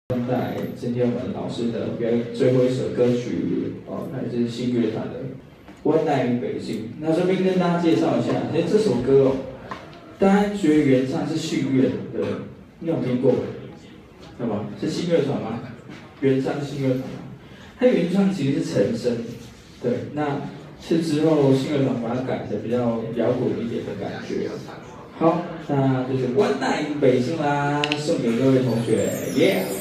带来今天我们老师的表演最后一首歌曲来自新乐团的《关爱于北京》。那这边跟大家介绍一下，这首歌大家觉得原唱是信乐的，你有听过吗？有吗？是信乐团吗？原唱是信乐团吗？它原唱其实是陈升，对，那是之后信乐团把它改成比较摇滚一点的感觉。好，那就是《关爱于北京》啦，送给各位同学，耶、yeah